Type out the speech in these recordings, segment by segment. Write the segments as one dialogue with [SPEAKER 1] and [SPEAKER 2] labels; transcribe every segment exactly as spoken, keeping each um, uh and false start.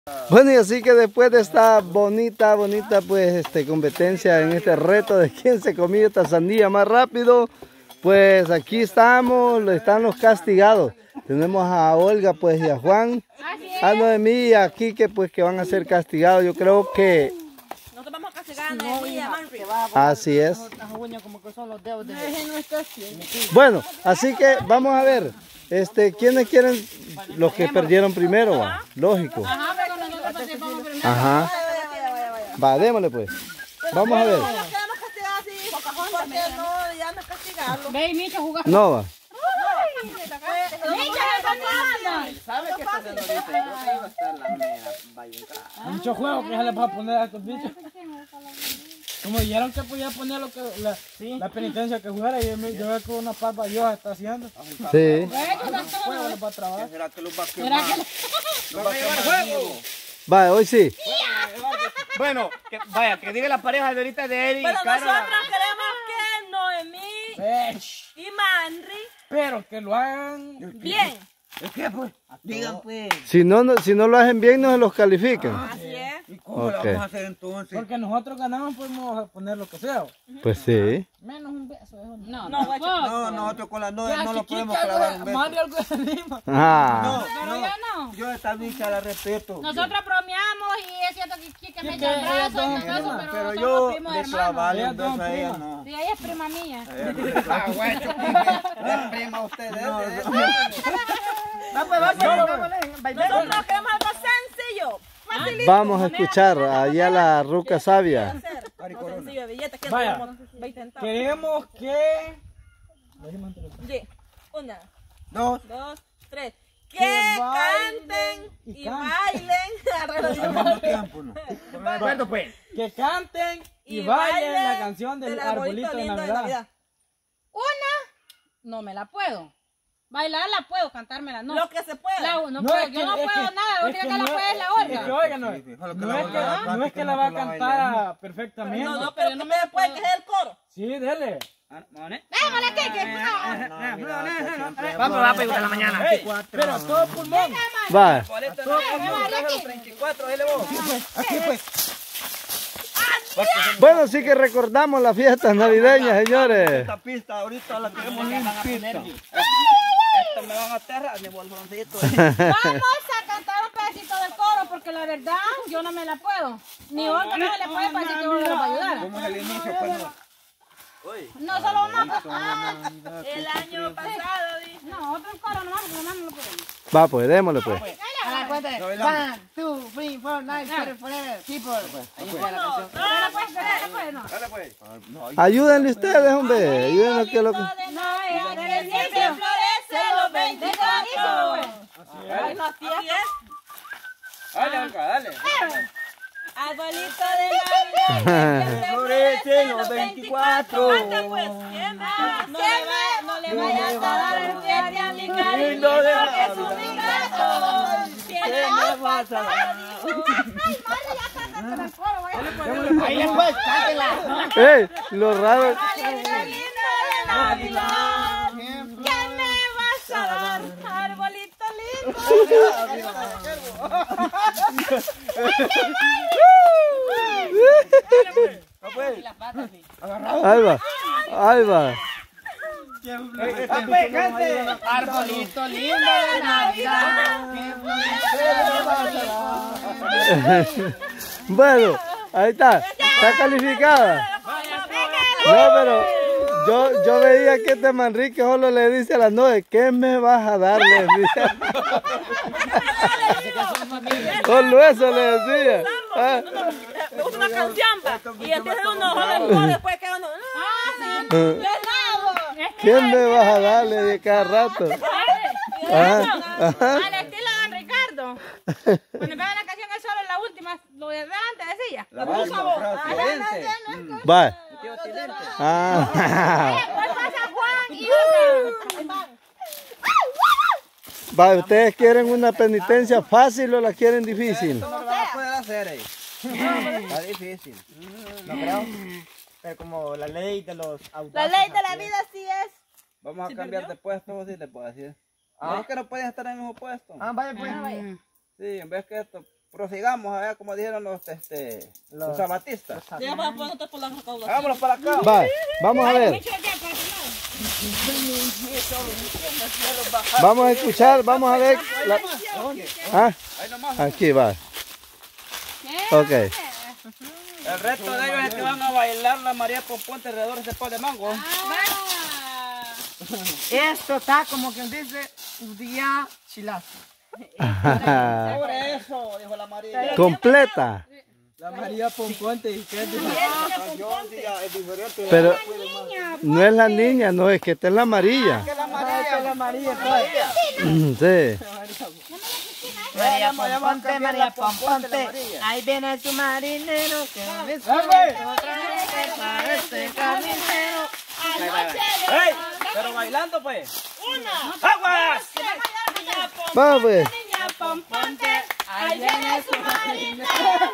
[SPEAKER 1] Bueno, y así que después de esta bonita, bonita pues este competencia en este reto de quién se comía esta sandía más rápido, pues aquí estamos, están los castigados. Tenemos a Olga pues y a Juan, a Noemí y a Quique pues que van a ser castigados. Yo creo que...
[SPEAKER 2] Nosotros vamos a castigar a Noemí y a Manri.
[SPEAKER 1] Así es. Bueno, así que vamos a ver, este, ¿quiénes quieren? Los que perdieron primero, va, lógico. Ajá. Va, démosle pues. Vamos a ver. No va.
[SPEAKER 3] Mucho juego que ya les va a poner a estos bichos. Como dijeron que podía poner lo que, la, sí. la penitencia que jugara y yo, yo veo que una papa yo está haciendo.
[SPEAKER 1] Sí.
[SPEAKER 3] Juego les va a trabajar.
[SPEAKER 4] ¿Será que los va a quemar? ¿Los va a quemar juego?
[SPEAKER 1] Va, hoy sí.
[SPEAKER 4] Bueno, que, vaya, que diga la pareja de ahorita de Eric.
[SPEAKER 2] Pero
[SPEAKER 4] Carla.
[SPEAKER 2] nosotros queremos que Noemí y Manri,
[SPEAKER 3] pero que lo hagan
[SPEAKER 2] bien.
[SPEAKER 4] ¿Qué pues? Digan pues.
[SPEAKER 1] Si no, no, si no lo hacen bien, no se los califican.
[SPEAKER 2] Así es.
[SPEAKER 4] ¿Y cómo
[SPEAKER 1] Okay.
[SPEAKER 4] lo vamos a hacer entonces?
[SPEAKER 3] Porque nosotros ganamos, podemos poner lo que sea.
[SPEAKER 1] Pues sí.
[SPEAKER 3] Menos un beso.
[SPEAKER 2] No,
[SPEAKER 3] no,
[SPEAKER 2] no,
[SPEAKER 4] No, nosotros con las nueve no lo podemos clavar un beso.
[SPEAKER 3] Más de algo de anima.
[SPEAKER 1] Ah.
[SPEAKER 4] No,
[SPEAKER 5] Pero
[SPEAKER 4] no,
[SPEAKER 5] yo no.
[SPEAKER 4] yo esta bicha la respeto.
[SPEAKER 5] Nosotros bromeamos y es cierto que Kike me
[SPEAKER 3] Kike,
[SPEAKER 5] echa el brazo y
[SPEAKER 3] ellas
[SPEAKER 5] todo eso,
[SPEAKER 3] son
[SPEAKER 5] pero,
[SPEAKER 4] Pero
[SPEAKER 5] somos
[SPEAKER 4] yo
[SPEAKER 5] primos
[SPEAKER 4] de
[SPEAKER 5] hermanos.
[SPEAKER 4] clavarle un
[SPEAKER 3] Ellas son
[SPEAKER 4] beso a ella,
[SPEAKER 3] primas.
[SPEAKER 4] no.
[SPEAKER 5] Sí, ella es prima mía.
[SPEAKER 4] Ah, bueno, de prima ustedes.
[SPEAKER 2] Nosotros queremos algo sencillo. Facilito.
[SPEAKER 1] Vamos a escuchar allá la ruca sabia.
[SPEAKER 2] Algo sencillo de billetes que
[SPEAKER 3] Vaya.
[SPEAKER 2] vamos a intentar.
[SPEAKER 3] Queremos que...
[SPEAKER 2] Oye, una,
[SPEAKER 4] Dos.
[SPEAKER 2] dos, tres. Que,
[SPEAKER 3] Que
[SPEAKER 2] canten
[SPEAKER 3] y
[SPEAKER 2] y
[SPEAKER 3] canten.
[SPEAKER 2] bailen alrededor de
[SPEAKER 4] Al mismo tiempo, ¿no?
[SPEAKER 3] De acuerdo, pues. Que canten y, bailen la canción del, arbolito, de
[SPEAKER 2] lindo
[SPEAKER 3] Navidad.
[SPEAKER 5] Una, no me la puedo. Bailar la puedo, cantármela no.
[SPEAKER 2] Lo que se pueda.
[SPEAKER 5] La- no
[SPEAKER 3] No,
[SPEAKER 5] puedo,
[SPEAKER 3] es que-
[SPEAKER 5] yo no
[SPEAKER 3] es
[SPEAKER 5] puedo
[SPEAKER 3] que-
[SPEAKER 5] nada, la
[SPEAKER 3] es
[SPEAKER 5] única
[SPEAKER 3] que
[SPEAKER 5] que, la
[SPEAKER 3] no-
[SPEAKER 5] puede es la
[SPEAKER 3] Es que
[SPEAKER 5] orga.
[SPEAKER 3] oigan, no,
[SPEAKER 4] Sí, sí, solo que
[SPEAKER 3] no
[SPEAKER 4] la
[SPEAKER 3] es que,
[SPEAKER 4] orga
[SPEAKER 3] no es que la va a cantar perfectamente.
[SPEAKER 2] No, no, pero yo no me puede que es el coro.
[SPEAKER 3] Sí, dele.
[SPEAKER 5] Démosle, Kike.
[SPEAKER 4] Vamos a pegar la mañana.
[SPEAKER 3] Ey, pero todo pulmón.
[SPEAKER 1] Va.
[SPEAKER 4] treinta y cuatro, ahí le voy. Aquí pues.
[SPEAKER 1] Bueno, sí que recordamos las fiestas navideñas, señores.
[SPEAKER 4] Esta pista ahorita la tenemos limpita. Esto me van a aterrar, mi bolsoncito.
[SPEAKER 5] Vamos a cantar un pedacito del coro porque la verdad yo no me la puedo. Ni Olga no se le puede para que Olga nos va a ayudar.
[SPEAKER 4] ¿Cómo es el inicio? Pues no.
[SPEAKER 5] No solo una. Ah,
[SPEAKER 2] El año pasado, dice.
[SPEAKER 5] no, otro coro nomás, porque nomás no lo podemos.
[SPEAKER 1] Va, pues démosle pues.
[SPEAKER 6] A la cuenta de one, two, three, four, nine, forever, forever, people. Ahí está la canción.
[SPEAKER 5] Pero no puede, pero no puede, no.
[SPEAKER 4] Dale pues.
[SPEAKER 1] Ayúdenle ustedes, hombre. Ayúdenle que lo que...
[SPEAKER 5] No, ella
[SPEAKER 2] Que
[SPEAKER 5] quiere
[SPEAKER 2] siempre
[SPEAKER 5] siempre.
[SPEAKER 2] florece los veinticuatro.
[SPEAKER 3] Así es.
[SPEAKER 2] Así es.
[SPEAKER 3] Dale, Olga, dale.
[SPEAKER 2] Arbolito de Navidad. que
[SPEAKER 4] Florece los veinticuatro.
[SPEAKER 2] Canta, pues. Siempre. No le va- no le vayas a dar el fieste a mi cariño, porque es un ingrato. Tiene
[SPEAKER 4] vas a dar?
[SPEAKER 6] Ahí le puedes, cántela.
[SPEAKER 1] ¡Ey! Lo raro...
[SPEAKER 2] Arbolito lindo de Navidad. ¿Qué me vas a dar? Arbolito lindo.
[SPEAKER 1] Ahí va. Ahí va.
[SPEAKER 6] Arbolito lindo de Navidad.
[SPEAKER 1] Bueno, ahí está. Está calificada. No, pero yo, yo veía que este Manrique solo le dice a las nueve, ¿qué me vas a dar? Le decía. Solo eso le decía. Ah.
[SPEAKER 2] Me gusta una canción, va. Y empieza uno, joder, después que uno.
[SPEAKER 1] ¿Quién me vas a dar? Le dije cada rato. Ajá, ajá.
[SPEAKER 5] Al estilo de don Ricardo. Cuando vean la canción, él solo en la última, lo de delante decía.
[SPEAKER 4] La última frase.
[SPEAKER 1] Va. Ah.
[SPEAKER 5] Después pasa Juan y Olga.
[SPEAKER 1] Va, ¿ustedes quieren una penitencia fácil o la quieren difícil?
[SPEAKER 4] No lo vas a poder hacer ahí. Está difícil. No creo. Pero como la ley de los autos.
[SPEAKER 2] La ley de la vida sí es.
[SPEAKER 4] Vamos a cambiar de puesto, si le puedo decir. Ah, es que no pueden estar en el mismo puesto.
[SPEAKER 6] Ah, vaya pues.
[SPEAKER 4] Sí, en vez que esto, prosigamos allá como dijeron los, este, los zapatistas.
[SPEAKER 2] Ya para poner por la recaudación.
[SPEAKER 4] Vámonos para acá.
[SPEAKER 1] Va, vamos a ver. Vamos a escuchar, vamos a ver. La... Ah, aquí va. Ok.
[SPEAKER 4] El resto de ellos es que van a bailar la María Pomponte alrededor de ese palo de mango.
[SPEAKER 6] Esto está como quien dice un día chilazo.
[SPEAKER 4] Por eso, dijo la María.
[SPEAKER 1] Completa.
[SPEAKER 3] La María Pomponte. ¿Y qué es?
[SPEAKER 1] Pero no es la niña, no, es que esta es la amarilla.
[SPEAKER 4] La María, la María.
[SPEAKER 1] Sí.
[SPEAKER 6] María Pomponte, María Pomponte, ahí viene su marinero que me otra vez para este carnicero.
[SPEAKER 4] ¡Ey! Pero bailando pues. ¡Aguas!
[SPEAKER 1] Vamos pues.
[SPEAKER 2] Niña Pomponte, ahí viene su marinero.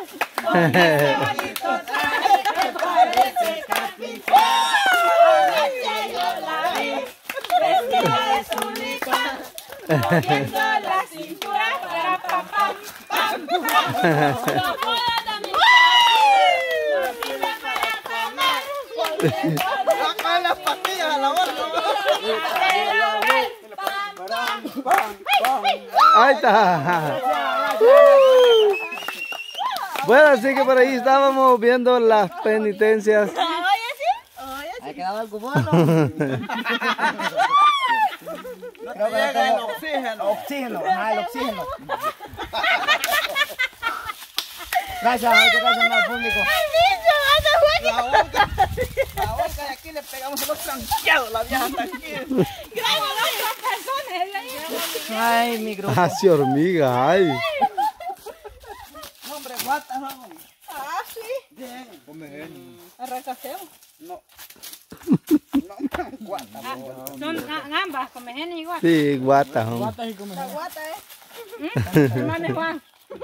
[SPEAKER 2] Bonito traje que parece carpintero. Anoche yo la vi, vestida de tulipán, moviendo la cintura para pam pam pam. No puedo dominar, no sirve para comer.
[SPEAKER 4] ¡Saca las pastillas a la boca!
[SPEAKER 1] Ahí está. Bueno, así que por ahí estábamos viendo las penitencias.
[SPEAKER 6] ¿Ha quedado algo bueno?
[SPEAKER 4] No te llega el oxígeno.
[SPEAKER 6] Oxígeno, ajá, el oxígeno. Gracias, muchas gracias al público.
[SPEAKER 4] La boca, la boca de aquí le pegamos los tranqueados, la vieja hasta aquí.
[SPEAKER 6] Ay, mi grupo.
[SPEAKER 1] Hacia hormiga, ay.
[SPEAKER 4] Hombre, guatas, vamos.
[SPEAKER 2] Ah, sí.
[SPEAKER 4] Bien.
[SPEAKER 2] Arrancaseo.
[SPEAKER 4] No. No, guatas.
[SPEAKER 5] Son ambas, con mejenes igual.
[SPEAKER 1] Sí, guata. hombre.
[SPEAKER 3] Guatas y come.
[SPEAKER 2] La guata, ¿eh?
[SPEAKER 5] Hermano de Juan.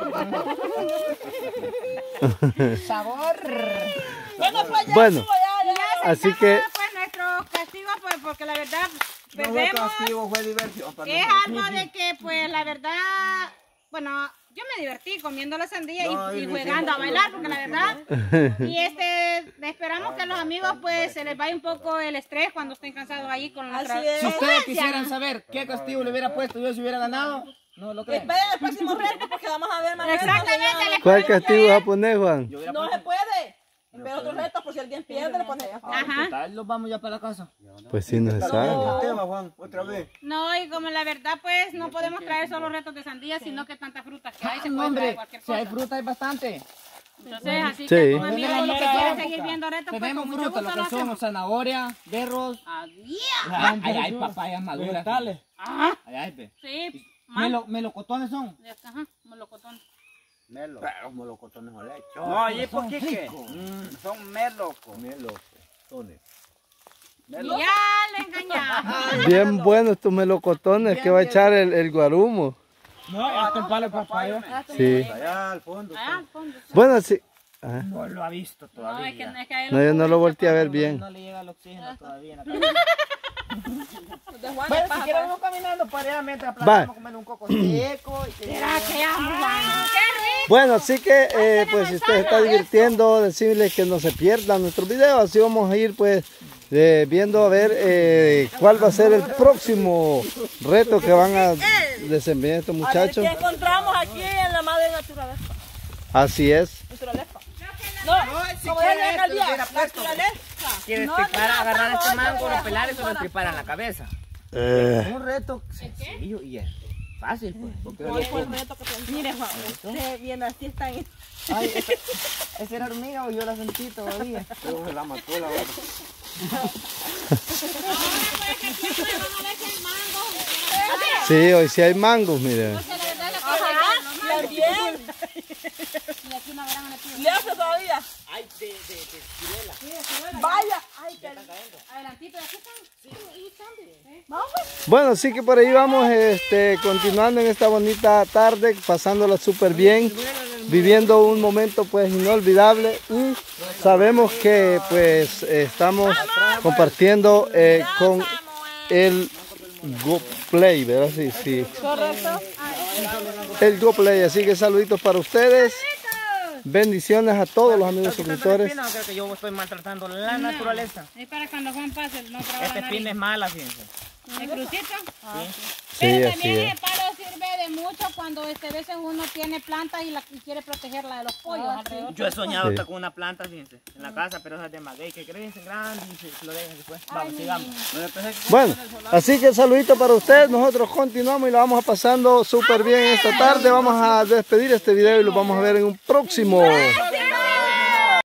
[SPEAKER 6] Sabor.
[SPEAKER 2] Bueno, pues ya
[SPEAKER 1] Bueno,
[SPEAKER 2] estuvo, ya, ya.
[SPEAKER 5] Ya
[SPEAKER 1] así
[SPEAKER 5] aceptamos,
[SPEAKER 1] que
[SPEAKER 5] pues nuestro castigo, pues porque la verdad
[SPEAKER 4] No fue
[SPEAKER 5] perdemos.
[SPEAKER 4] castigo, fue diversión. para
[SPEAKER 5] Es
[SPEAKER 4] nosotros.
[SPEAKER 5] algo de que, pues la verdad, bueno, yo me divertí comiendo la sandía y-
[SPEAKER 4] No,
[SPEAKER 5] y,
[SPEAKER 4] y lo
[SPEAKER 5] jugando
[SPEAKER 4] hicimos,
[SPEAKER 5] a bailar,
[SPEAKER 4] lo-
[SPEAKER 5] porque
[SPEAKER 4] lo
[SPEAKER 5] la verdad. Y este, esperamos que a los amigos, pues se les vaya un poco el estrés cuando estén cansados ahí con la
[SPEAKER 2] Así es.
[SPEAKER 6] Si ustedes quisieran saber qué castigo le hubiera puesto yo si hubiera ganado, no lo creen.
[SPEAKER 2] Esperen el próximo reto porque vamos a ver más retos.
[SPEAKER 5] Exactamente, les
[SPEAKER 1] ¿cuál
[SPEAKER 5] podemos
[SPEAKER 1] castigo vas a
[SPEAKER 5] traer-
[SPEAKER 1] poner, Juan?
[SPEAKER 2] No se puede. Ver otros retos por si alguien pierde, le pone allá.
[SPEAKER 5] Ajá.
[SPEAKER 6] Tal, los vamos ya para la casa.
[SPEAKER 1] Pues sí, no se sabe.
[SPEAKER 4] El tema, Juan, otra vez.
[SPEAKER 5] No, y como la verdad, pues no podemos traer solo retos de sandía, sino que tantas frutas que hay, se puede traer
[SPEAKER 6] Hombre,
[SPEAKER 5] cualquier
[SPEAKER 6] si hay
[SPEAKER 5] cosa.
[SPEAKER 6] fruta hay bastante.
[SPEAKER 5] Entonces, así
[SPEAKER 1] Sí.
[SPEAKER 5] que como amigos,
[SPEAKER 6] Tenemos
[SPEAKER 5] los que
[SPEAKER 6] mera
[SPEAKER 5] quieran
[SPEAKER 6] época.
[SPEAKER 5] seguir viendo retos, pues
[SPEAKER 6] Tenemos
[SPEAKER 5] con mucho
[SPEAKER 6] fruta,
[SPEAKER 5] gusto
[SPEAKER 6] lo
[SPEAKER 5] lo
[SPEAKER 6] que son
[SPEAKER 5] hacemos.
[SPEAKER 6] zanahoria, berros,
[SPEAKER 5] Adiós.
[SPEAKER 6] hay, hay papayas maduras.
[SPEAKER 3] Vegetales.
[SPEAKER 5] Ajá.
[SPEAKER 6] Ay, ay, ve.
[SPEAKER 5] Sí.
[SPEAKER 6] Melo- melocotones son.
[SPEAKER 5] Ajá, melocotón.
[SPEAKER 4] Melo. Pero melocotones o leche. No, allí por Quique. Mm, son melocos. Melocotones.
[SPEAKER 5] Ya le engañamos.
[SPEAKER 1] Bien buenos tus melocotones que va a echar el, el guarumo.
[SPEAKER 3] No, hasta el palo de papaya.
[SPEAKER 1] Sí.
[SPEAKER 4] Allá al fondo.
[SPEAKER 5] Allá al fondo.
[SPEAKER 1] Bueno, sí. Ah,
[SPEAKER 6] No lo ha visto
[SPEAKER 5] No, es que,
[SPEAKER 6] todavía.
[SPEAKER 5] es que a él
[SPEAKER 1] no, yo no lo volteé a ver bien.
[SPEAKER 6] No le llega el oxígeno todavía en la cabeza. Bueno, si quieren uno caminando para allá mientras
[SPEAKER 1] Va.
[SPEAKER 6] vamos a comer un coco seco. Y que
[SPEAKER 5] ¿Será que ya, Juan? ¡Qué rico!
[SPEAKER 1] Bueno, así que eh, pues si usted se está divirtiendo, decirles que no se pierdan nuestros videos. Así vamos a ir pues eh, viendo a ver eh, cuál va a ser el próximo reto que van a desempeñar estos
[SPEAKER 2] A ver
[SPEAKER 1] muchachos.
[SPEAKER 2] qué encontramos aquí en la madre naturaleza.
[SPEAKER 1] Así es.
[SPEAKER 2] Naturaleza. No, como
[SPEAKER 6] quiere
[SPEAKER 2] dice la
[SPEAKER 6] esto,
[SPEAKER 2] alcaldía,
[SPEAKER 6] hubiera puesto.
[SPEAKER 2] naturaleza.
[SPEAKER 6] quieres
[SPEAKER 2] No,
[SPEAKER 6] tripar,
[SPEAKER 2] no,
[SPEAKER 6] agarrar
[SPEAKER 2] no,
[SPEAKER 6] este
[SPEAKER 2] no,
[SPEAKER 6] mango,
[SPEAKER 2] no,
[SPEAKER 6] lo pelar y se lo
[SPEAKER 2] no,
[SPEAKER 6] tripar en la cabeza.
[SPEAKER 1] Eh,
[SPEAKER 6] Es un reto sencillo y es fácil, pues. Porque
[SPEAKER 2] ¿Cuál fue el reto que te Mire, Juan, usted viene así, está ahí.
[SPEAKER 6] Ay, esa, esa era hormiga o yo la sentí todavía.
[SPEAKER 4] Pero se la mató la otra.
[SPEAKER 1] sí, hoy sí hay mangos, miren.
[SPEAKER 2] Ajá, y bien. ¿Le hace todavía?
[SPEAKER 6] Ay, de, de, de ciruela.
[SPEAKER 2] Vaya. Ay, qué
[SPEAKER 5] Adelantito, aquí están.
[SPEAKER 2] Vamos.
[SPEAKER 1] Bueno, así que por ahí vamos este, continuando en esta bonita tarde, pasándola súper bien, viviendo un momento pues inolvidable y sabemos que pues estamos compartiendo eh, con el GoPlay, ¿verdad? Sí, sí.
[SPEAKER 5] Correcto.
[SPEAKER 1] El GoPlay, así que saluditos para ustedes. Bendiciones a todos los amigos suscriptores.
[SPEAKER 6] No creo que yo estoy maltratando la naturaleza.
[SPEAKER 5] Es para cuando Juan pase, no trabaja
[SPEAKER 6] Este
[SPEAKER 5] nadie.
[SPEAKER 6] pin es mala, fíjense.
[SPEAKER 5] ¿El crucito?
[SPEAKER 1] Sí,
[SPEAKER 5] Pero
[SPEAKER 1] así
[SPEAKER 5] también
[SPEAKER 1] es.
[SPEAKER 5] el palo sirve de mucho cuando este veces uno tiene plantas y, la, y quiere protegerla de los pollos alrededor.
[SPEAKER 6] Yo he soñado
[SPEAKER 1] Sí.
[SPEAKER 6] hasta con una planta, fíjense, en la casa, pero esas de maguey que crecen grandes y se, se lo dejan después. Vamos, sigamos.
[SPEAKER 1] Bueno, así que saludito para ustedes. Nosotros continuamos y lo vamos a pasando súper bien esta tarde. Vamos a despedir este video y lo vamos a ver en un próximo